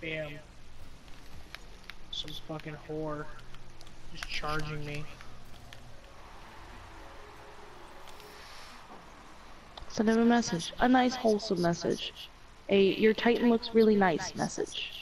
Bam. Some fucking whore. Just charging me. Send him a message. A nice, wholesome message. A, your Titan looks really nice message.